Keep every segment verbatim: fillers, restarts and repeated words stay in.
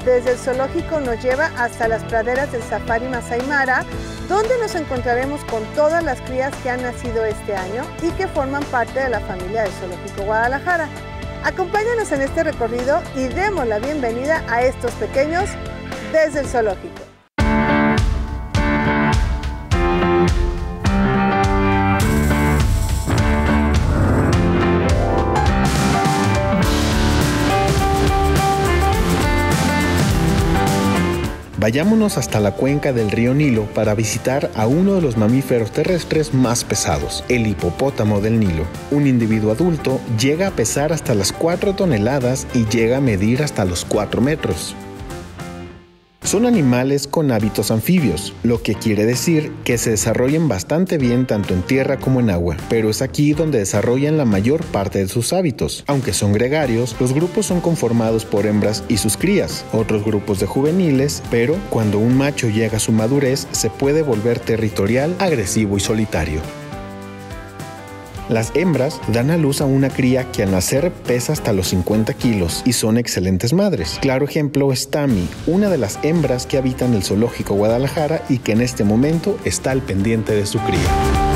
desde el zoológico nos lleva hasta las praderas del Safari Masai Mara, donde nos encontraremos con todas las crías que han nacido este año y que forman parte de la familia del Zoológico Guadalajara. Acompáñanos en este recorrido y demos la bienvenida a estos pequeños desde el zoológico. Vayámonos hasta la cuenca del río Nilo para visitar a uno de los mamíferos terrestres más pesados, el hipopótamo del Nilo. Un individuo adulto llega a pesar hasta las cuatro toneladas y llega a medir hasta los cuatro metros. Son animales con hábitos anfibios, lo que quiere decir que se desarrollan bastante bien tanto en tierra como en agua, pero es aquí donde desarrollan la mayor parte de sus hábitos. Aunque son gregarios, los grupos son conformados por hembras y sus crías, otros grupos de juveniles, pero cuando un macho llega a su madurez se puede volver territorial, agresivo y solitario. Las hembras dan a luz a una cría que al nacer pesa hasta los cincuenta kilos y son excelentes madres. Claro ejemplo es Tami, una de las hembras que habitan el Zoológico Guadalajara y que en este momento está al pendiente de su cría.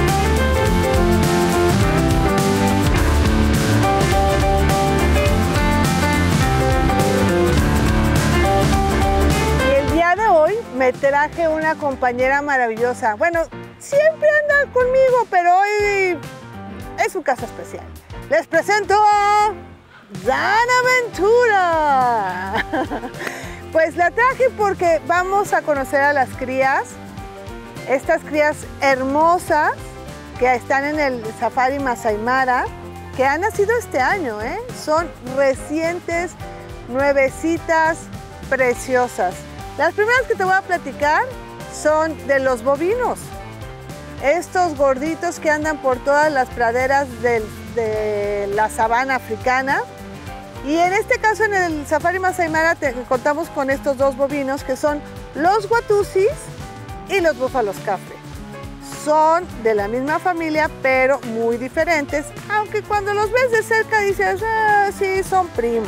Y el día de hoy me traje una compañera maravillosa. Bueno, siempre anda conmigo, pero hoy es un caso especial. Les presento a Dana Ventura. Pues la traje porque vamos a conocer a las crías, estas crías hermosas que están en el Safari Masai Mara, que han nacido este año, ¿eh? Son recientes, nuevecitas, preciosas. Las primeras que te voy a platicar son de los bovinos. Estos gorditos que andan por todas las praderas del, de la sabana africana. Y en este caso, en el Safari Masai Mara, te, contamos con estos dos bovinos que son los Watusis y los búfalos cafre. Son de la misma familia, pero muy diferentes, aunque cuando los ves de cerca dices, ah, sí, son primos.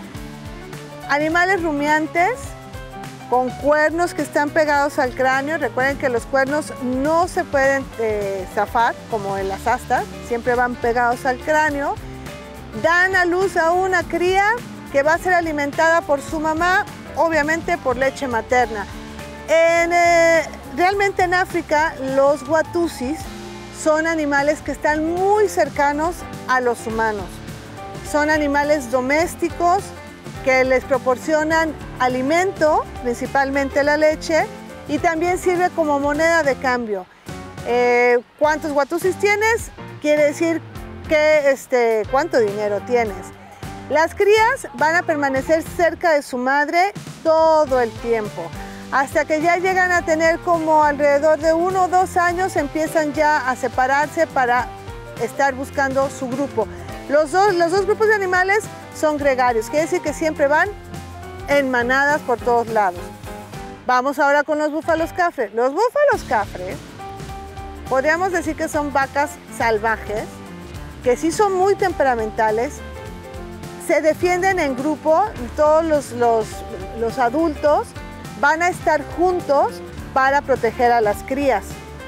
Animales rumiantes, con cuernos que están pegados al cráneo. Recuerden que los cuernos no se pueden eh, zafar como en las astas, siempre van pegados al cráneo. Dan a luz a una cría que va a ser alimentada por su mamá, obviamente por leche materna. En, eh, realmente en África los Watusis son animales que están muy cercanos a los humanos. Son animales domésticos que les proporcionan alimento, principalmente la leche, y también sirve como moneda de cambio. Eh, ¿Cuántos Watusis tienes? Quiere decir que, este, cuánto dinero tienes. Las crías van a permanecer cerca de su madre todo el tiempo. Hasta que ya llegan a tener como alrededor de uno o dos años, empiezan ya a separarse para estar buscando su grupo. Los dos, los dos grupos de animales son gregarios, quiere decir que siempre van en manadas por todos lados. Vamos ahora con los búfalos cafre. Los búfalos cafre, podríamos decir que son vacas salvajes, que sí son muy temperamentales, se defienden en grupo, todos los, los, los adultos van a estar juntos para proteger a las crías.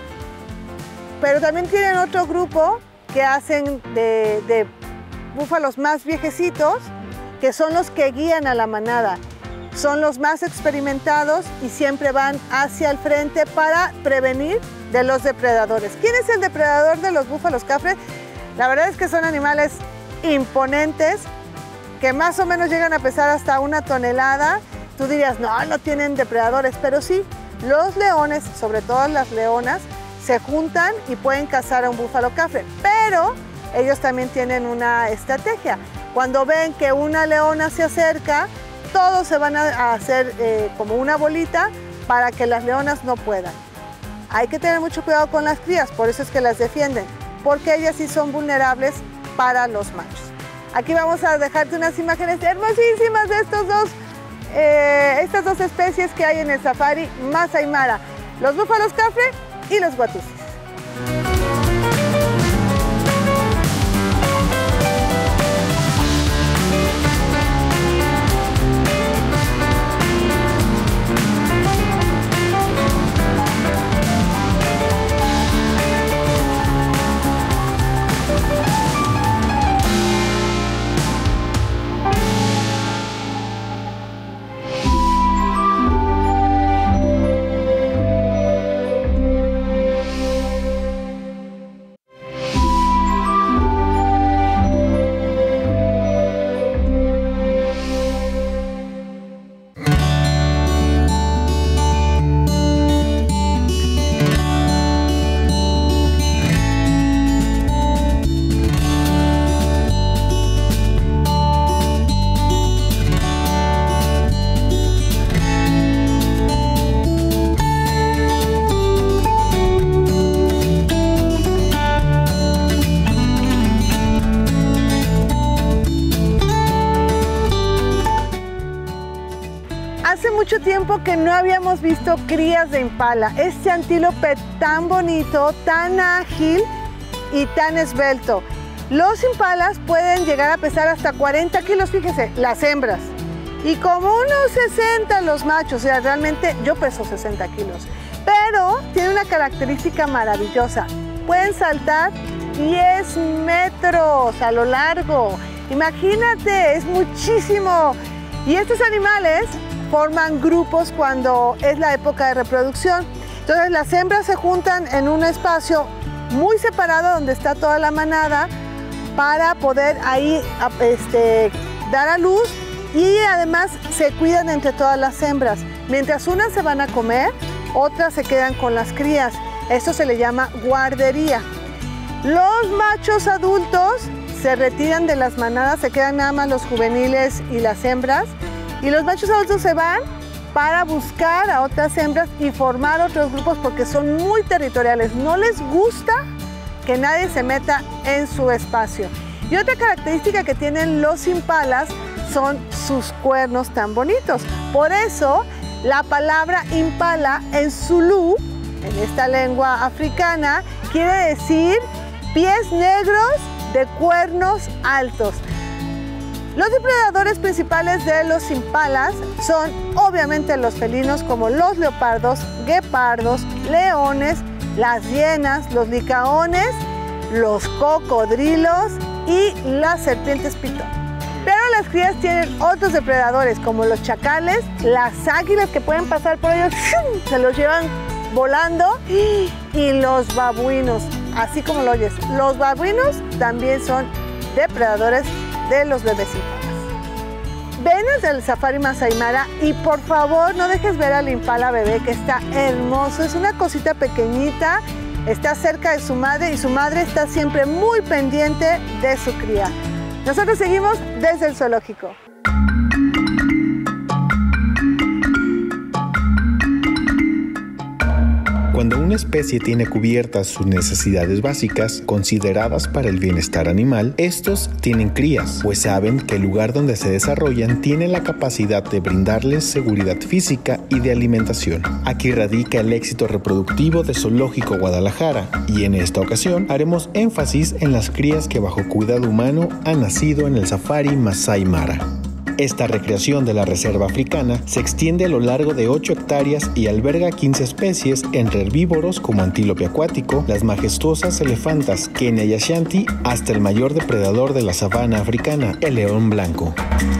Pero también tienen otro grupo que hacen de, de búfalos más viejecitos, que son los que guían a la manada. Son los más experimentados y siempre van hacia el frente para prevenir de los depredadores. ¿Quién es el depredador de los búfalos cafre? La verdad es que son animales imponentes, que más o menos llegan a pesar hasta una tonelada. Tú dirías, no, no tienen depredadores, pero sí, los leones, sobre todo las leonas, se juntan y pueden cazar a un búfalo cafre, pero ellos también tienen una estrategia. Cuando ven que una leona se acerca, todos se van a hacer eh, como una bolita para que las leonas no puedan. Hay que tener mucho cuidado con las crías, por eso es que las defienden, porque ellas sí son vulnerables para los machos. Aquí vamos a dejarte unas imágenes hermosísimas de estos dos, eh, estas dos especies que hay en el Safari Masai Mara, los búfalos cafre y los Watusis. Hace mucho tiempo que no habíamos visto crías de impala. Este antílope tan bonito, tan ágil y tan esbelto. Los impalas pueden llegar a pesar hasta cuarenta kilos, fíjese, las hembras. Y como unos sesenta los machos, o sea, realmente yo peso sesenta kilos. Pero tiene una característica maravillosa. Pueden saltar diez metros a lo largo. Imagínate, es muchísimo. Y estos animales forman grupos cuando es la época de reproducción. Entonces las hembras se juntan en un espacio muy separado donde está toda la manada para poder ahí este, dar a luz, y además se cuidan entre todas las hembras. Mientras unas se van a comer, otras se quedan con las crías. Esto se le llama guardería. Los machos adultos se retiran de las manadas, se quedan nada más los juveniles y las hembras, y los machos adultos se van para buscar a otras hembras y formar otros grupos porque son muy territoriales. No les gusta que nadie se meta en su espacio. Y otra característica que tienen los impalas son sus cuernos tan bonitos. Por eso la palabra impala en zulú, en esta lengua africana, quiere decir pies negros de cuernos altos. Los depredadores principales de los impalas son obviamente los felinos como los leopardos, guepardos, leones, las hienas, los licaones, los cocodrilos y las serpientes pitón. Pero las crías tienen otros depredadores como los chacales, las águilas que pueden pasar por ellos, se los llevan volando, y los babuinos, así como lo oyes. Los babuinos también son depredadores de los bebecitos. Ven desde el Safari Masai Mara y por favor no dejes ver al impala bebé, que está hermoso. Es una cosita pequeñita, está cerca de su madre y su madre está siempre muy pendiente de su cría. Nosotros seguimos desde el zoológico. Cuando una especie tiene cubiertas sus necesidades básicas, consideradas para el bienestar animal, estos tienen crías, pues saben que el lugar donde se desarrollan tiene la capacidad de brindarles seguridad física y de alimentación. Aquí radica el éxito reproductivo de Zoológico Guadalajara, y en esta ocasión haremos énfasis en las crías que bajo cuidado humano han nacido en el Safari Masai Mara. Esta recreación de la reserva africana se extiende a lo largo de ocho hectáreas y alberga quince especies entre herbívoros como antílope acuático, las majestuosas elefantas Kenia y Ashanti, hasta el mayor depredador de la sabana africana, el león blanco.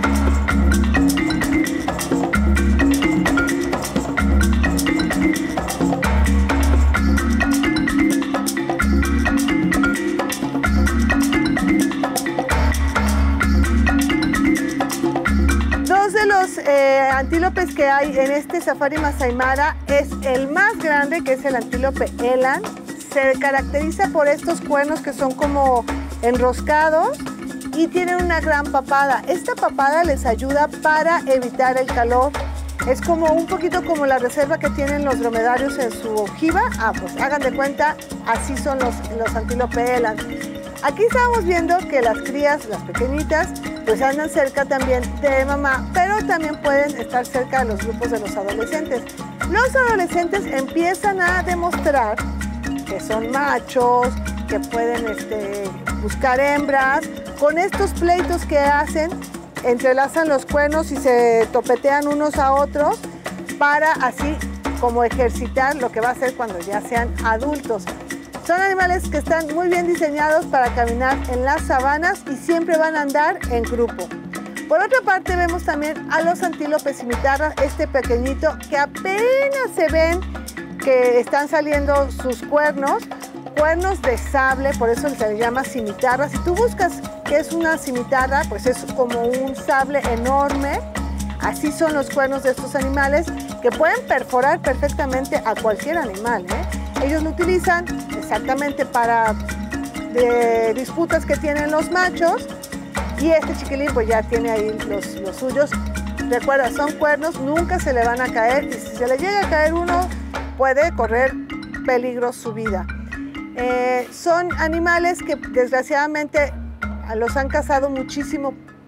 Eh, antílopes que hay en este Safari Masai Mara es el más grande, que es el antílope eland. Se caracteriza por estos cuernos que son como enroscados y tienen una gran papada. Esta papada les ayuda para evitar el calor. Es como un poquito como la reserva que tienen los dromedarios en su ojiva. Ah, pues hagan de cuenta, así son los, los antílope eland. Aquí estábamos viendo que las crías, las pequeñitas, pues andan cerca también de mamá, pero también pueden estar cerca de los grupos de los adolescentes. Los adolescentes empiezan a demostrar que son machos, que pueden este, buscar hembras. Con estos pleitos que hacen, entrelazan los cuernos y se topetean unos a otros para así como ejercitar lo que va a hacer cuando ya sean adultos. Son animales que están muy bien diseñados para caminar en las sabanas y siempre van a andar en grupo. Por otra parte, vemos también a los antílopes cimitarras, este pequeñito que apenas se ven que están saliendo sus cuernos, cuernos de sable, por eso se les llama cimitarra. Si tú buscas qué es una cimitarra, pues es como un sable enorme. Así son los cuernos de estos animales que pueden perforar perfectamente a cualquier animal, ¿eh? Ellos lo utilizan exactamente para de disputas que tienen los machos, y este chiquilín pues ya tiene ahí los, los suyos. Recuerda, son cuernos, nunca se le van a caer, y si se le llega a caer uno puede correr peligro su vida. Eh, son animales que desgraciadamente los han cazado muchísimo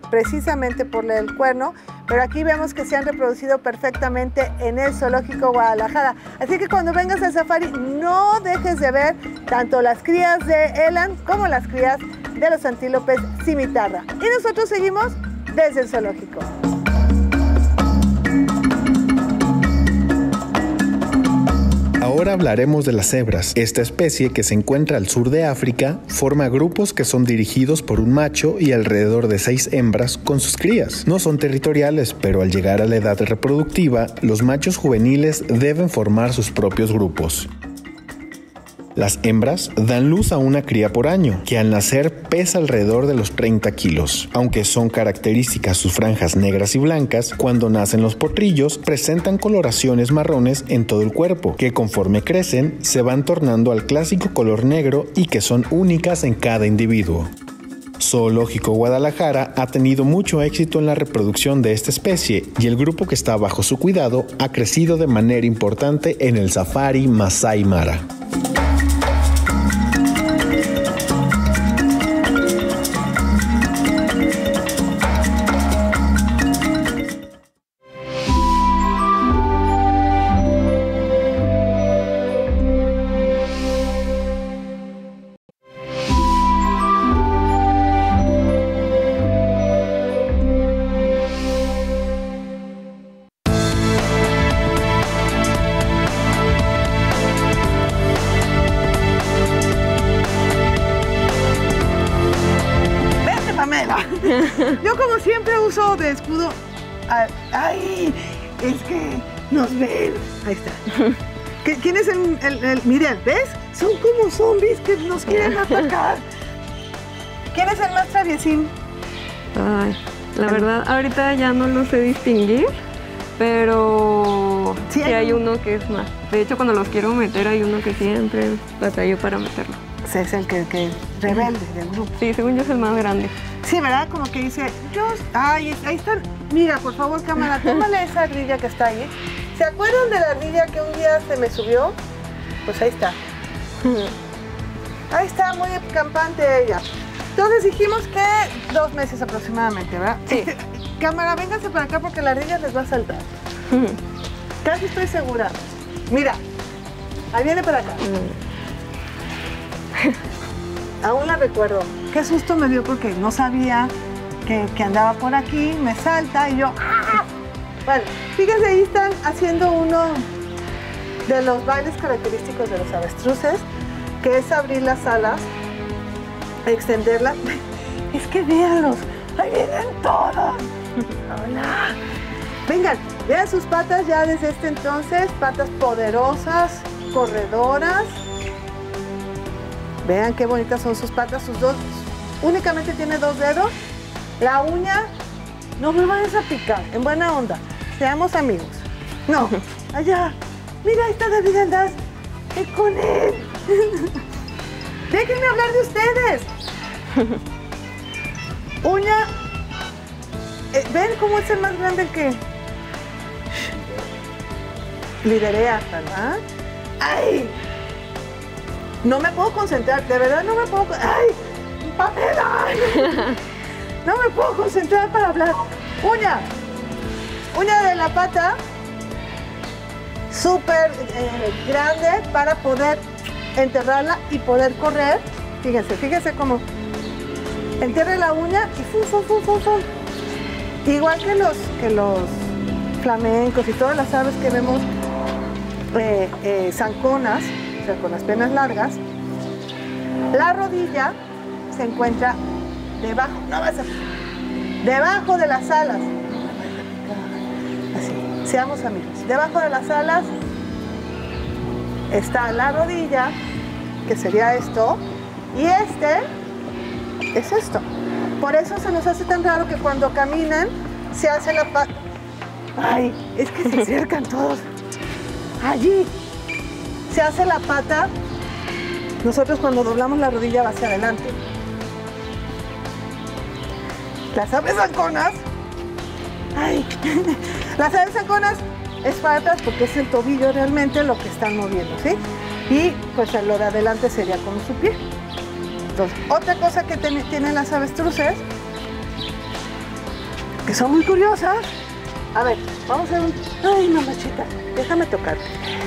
precisamente por el cuerno, pero aquí vemos que se han reproducido perfectamente en el Zoológico Guadalajara. Así que cuando vengas al safari, no dejes de ver tanto las crías de eland como las crías de los antílopes cimitarra. Y nosotros seguimos desde el zoológico. Ahora hablaremos de las cebras. Esta especie, que se encuentra al sur de África, forma grupos que son dirigidos por un macho y alrededor de seis hembras con sus crías. No son territoriales, pero al llegar a la edad reproductiva, los machos juveniles deben formar sus propios grupos. Las hembras dan luz a una cría por año, que al nacer pesa alrededor de los treinta kilos. Aunque son características sus franjas negras y blancas, cuando nacen los potrillos presentan coloraciones marrones en todo el cuerpo, que conforme crecen se van tornando al clásico color negro y que son únicas en cada individuo. Zoológico Guadalajara ha tenido mucho éxito en la reproducción de esta especie y el grupo que está bajo su cuidado ha crecido de manera importante en el Safari Masai Mara. Yo como siempre uso de escudo. ¡Ay! Es que nos ven. Ahí está. ¿Quién es el, el, el...? Miren, ¿ves? Son como zombies que nos quieren atacar. ¿Quién es el más traviesín? Ay, la verdad, ahorita ya no lo sé distinguir, pero sí, sí hay uno que es más. De hecho, cuando los quiero meter, hay uno que siempre batallo para meterlo. Ese es el que, que rebelde del grupo. Sí, según yo es el más grande. Sí, ¿verdad? Como que dice, yo... Ay, ahí están. Mira, por favor, cámara, tómale esa ardilla que está ahí. ¿Se acuerdan de la ardilla que un día se me subió? Pues ahí está. Ahí está, muy campante ella. Entonces dijimos que dos meses aproximadamente, ¿verdad? Sí. Este, cámara, vénganse para acá porque la ardilla les va a saltar. Casi estoy segura. Mira, ahí viene para acá. Aún la recuerdo. Qué susto me dio porque no sabía que, que andaba por aquí, me salta y yo... ¡ah! Bueno, fíjense, ahí están haciendo uno de los bailes característicos de los avestruces, que es abrir las alas, extenderlas. Es que véanlos, ahí vienen todos. Hola. Vengan, vean sus patas ya desde este entonces, patas poderosas, corredoras. Vean qué bonitas son sus patas, sus dos, únicamente tiene dos dedos. La uña, no me vayas a picar, en buena onda, seamos amigos. No, allá, mira, ahí está David Aldaz, ¿qué con él? Déjenme hablar de ustedes. Uña, eh, ¿ven cómo es el más grande que liderea, verdad? ¡Ay! No me puedo concentrar, de verdad no me puedo... ¡Ay! ¡Pamela! No me puedo concentrar para hablar. Uña. Uña de la pata. Súper eh, grande para poder enterrarla y poder correr. Fíjense, fíjense cómo entierre la uña y fum, fum, fum, fum, fum. Igual que los, que los flamencos y todas las aves que vemos eh, eh, zanconas, o sea, con las penas largas, la rodilla se encuentra debajo, no vas a, debajo de las alas. Así, seamos amigos. Debajo de las alas está la rodilla, que sería esto, y este es esto. Por eso se nos hace tan raro que cuando caminan se hace la pata. Ay, es que se acercan todos. Allí se hace la pata. Nosotros cuando doblamos la rodilla va hacia adelante. Las aves zanconas, ay, las aves zanconas es para atrás porque es el tobillo realmente lo que están moviendo, ¿sí? Y pues lo de adelante sería como su pie. Entonces, otra cosa que ten, tienen las avestruces que son muy curiosas. A ver, vamos a hacer un... Ay, mamachita, déjame tocarte.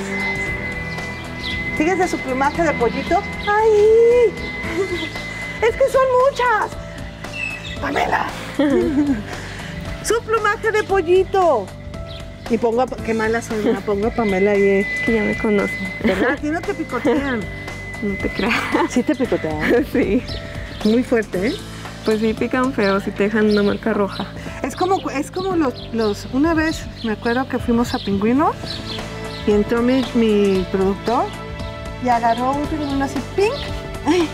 Fíjense su plumaje de pollito. ¡Ay! ¡Es que son muchas! ¡Pamela! ¡Su plumaje de pollito! Y pongo a... ¡Qué mala soy! La pongo a Pamela ahí. Que ya me conocen. ¿Verdad? Aquí no te picotean. No te creas. Sí te picotean. Sí. Muy fuerte, ¿eh? Pues sí, pican feo si te dejan una marca roja. Es como, es como los, los... Una vez me acuerdo que fuimos a Pingüino y entró mi, mi productor y agarró un pingüino así, pink, ¡ay!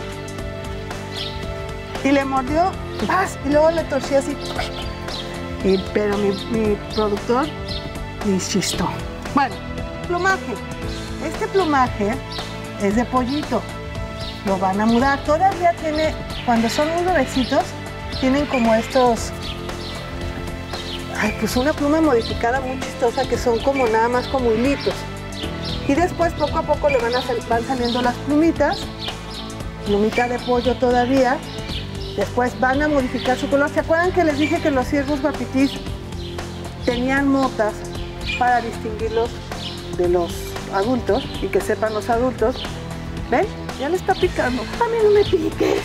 Y le mordió, ¡paz! Y luego le torció así, y, pero mi, mi productor me chistó. Bueno, plumaje. Este plumaje es de pollito. Lo van a mudar. Todavía tiene, cuando son muy bebecitos, tienen como estos... Ay, pues una pluma modificada muy chistosa que son como nada más como hilitos. Y después poco a poco le van, a sal, van saliendo las plumitas, plumita de pollo todavía. Después van a modificar su color. ¿Se acuerdan que les dije que los ciervos guapitís tenían motas para distinguirlos de los adultos y que sepan los adultos? ¿Ven? Ya le está picando. A mí no me piques.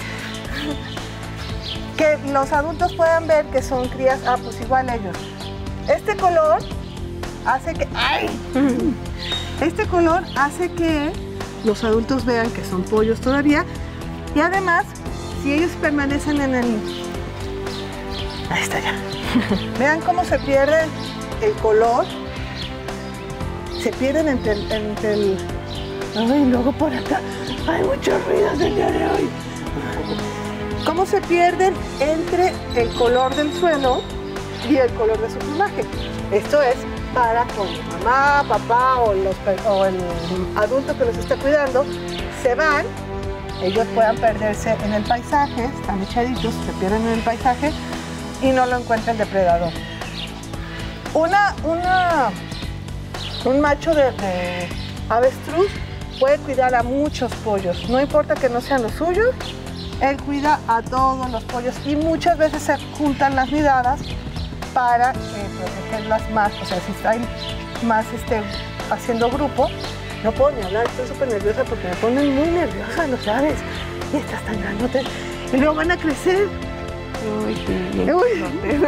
Que los adultos puedan ver que son crías. Ah, pues igual ellos. Este color hace que... ¡Ay! Este color hace que los adultos vean que son pollos todavía. Y además, si ellos permanecen en el... Ahí está ya. Vean cómo se pierde el color. Se pierden entre el... Entre el... Ay, luego por acá. Hay muchos ruidos el día de hoy. Cómo se pierden entre el color del suelo y el color de su plumaje. Esto es para cuando mamá, papá o, los, o el adulto que los está cuidando se van, ellos puedan perderse en el paisaje, están echaditos, se pierden en el paisaje y no lo encuentra el depredador. Una, una, un macho de, de avestruz puede cuidar a muchos pollos, no importa que no sean los suyos, él cuida a todos los pollos y muchas veces se juntan las nidadas para eh, protegerlas más, o sea, si están más este, haciendo grupo, no puedo ni hablar, estoy súper nerviosa porque me ponen muy nerviosa los aves y estas tan grandotes y luego van a crecer. Uy, sí, bien. Uy.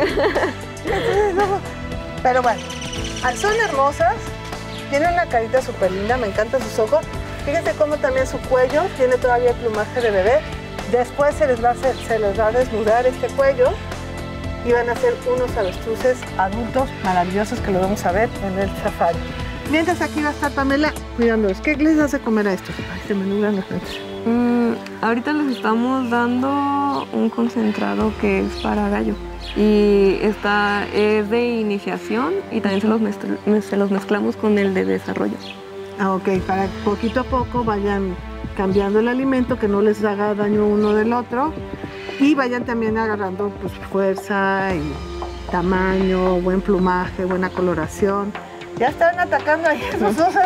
Pero bueno, son hermosas, tienen una carita súper linda, me encantan sus ojos, fíjense cómo también su cuello tiene todavía el plumaje de bebé, después se les va a, hacer, se les va a desnudar este cuello y van a ser unos avestruces adultos maravillosos que los vamos a ver en el safari. Mientras aquí va a estar Pamela cuidándolos. ¿Qué les hace comer a estos? Ay, se me nublan los dientes. Mm, ahorita les estamos dando un concentrado que es para gallo. Y está, es de iniciación y también se los, mezcl se los mezclamos con el de desarrollo. Ah, ok, para que poquito a poco vayan cambiando el alimento, que no les haga daño uno del otro. Y vayan también agarrando pues, fuerza y tamaño, buen plumaje, buena coloración. Ya están atacando ahí esos dos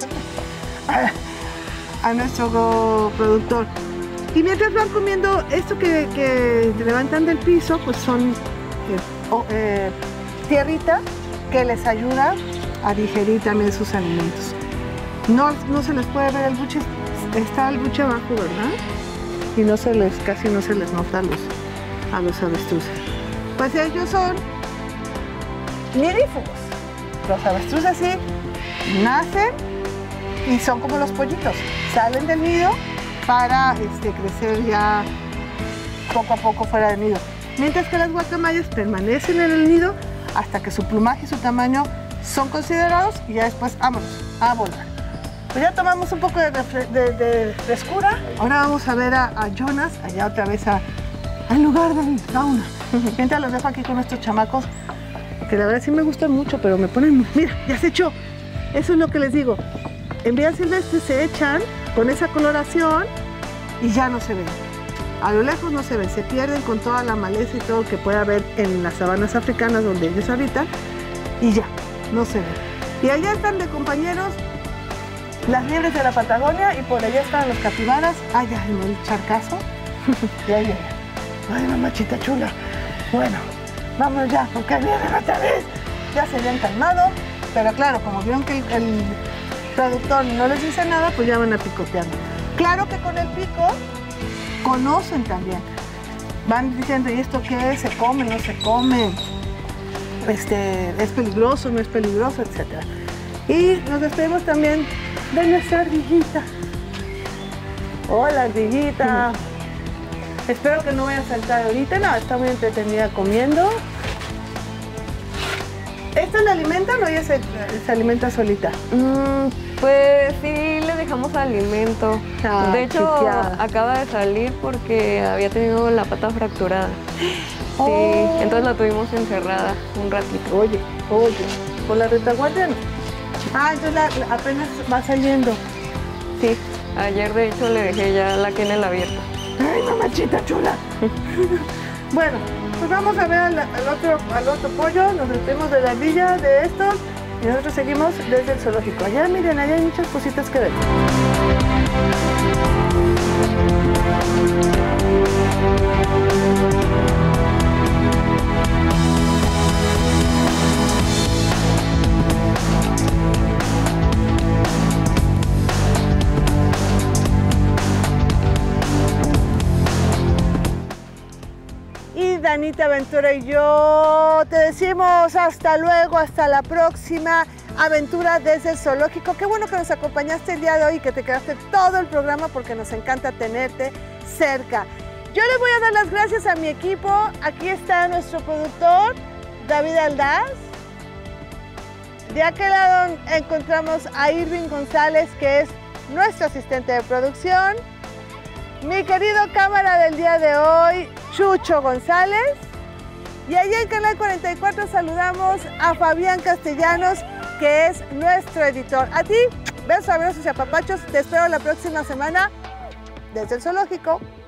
a, a nuestro productor. Y mientras van comiendo esto que, que levantan del piso, pues son eh, oh, eh, tierrita que les ayuda a digerir también sus alimentos. No, no se les puede ver el buche, está el buche abajo, ¿verdad? Y no se les, casi no se les nota a los, a los avestruces. Pues ellos son nidífugos. Los avestruces sí nacen y son como los pollitos. Salen del nido para este, crecer ya poco a poco fuera del nido. Mientras que las guacamayas permanecen en el nido hasta que su plumaje y su tamaño son considerados y ya después vámonos a volar. Pues ya tomamos un poco de, de, de frescura. Ahora vamos a ver a, a Jonas, allá otra vez a, al lugar del sauna. Mientras los dejo aquí con estos chamacos, que la verdad sí me gustan mucho, pero me ponen... Mira, ya se echó. Eso es lo que les digo. En vida silvestre se echan con esa coloración y ya no se ven. A lo lejos no se ven, se pierden con toda la maleza y todo que puede haber en las sabanas africanas donde ellos habitan y ya, no se ven. Y allá están de compañeros las liebres de la Patagonia y por allá están los capibaras, allá en el charcazo. Y ahí vienen. Ay, mamachita chula. Bueno, Vamos ya, porque vienen otra vez. Ya se habían calmado, pero claro, como vieron que el, el traductor no les dice nada, pues ya van a picoteando. Claro que con el pico conocen también. Van diciendo, ¿y esto qué es? ¿Se come, no se come? Este, ¿es peligroso, no es peligroso? Etcétera. Y nos despedimos también de nuestra ardillita. Hola, ardillita. Espero que no vaya a saltar ahorita. No, está muy entretenida comiendo. ¿Esta la alimentan o ella se, se alimenta solita? Mm, pues sí, le dejamos alimento. Ah, de hecho, chiquiada. acaba de salir porque había tenido la pata fracturada. Oh. Sí, entonces la tuvimos encerrada un ratito. Oye, oye, ¿por la retaguardia no? Ah, entonces la, la- apenas va saliendo. Sí, ayer de hecho le dejé ya la kennel abierta. ¡Ay, mamachita chula! Bueno, pues vamos a ver al, al otro, al otro pollo. Nos despedimos de la ardilla, de estos. Y nosotros seguimos desde el zoológico. Allá, miren, allá hay muchas cositas que ver. Y Danita Ventura y yo te decimos hasta luego, hasta la próxima aventura desde el zoológico. Qué bueno que nos acompañaste el día de hoy y que te quedaste todo el programa porque nos encanta tenerte cerca. Yo le voy a dar las gracias a mi equipo. Aquí está nuestro productor, David Aldaz. De aquel lado encontramos a Irving González, que es nuestro asistente de producción. Mi querido cámara del día de hoy, Chucho González. Y allá en Canal cuarenta y cuatro saludamos a Fabián Castellanos, que es nuestro editor. A ti, besos, abrazos y apapachos. Te espero la próxima semana desde el zoológico.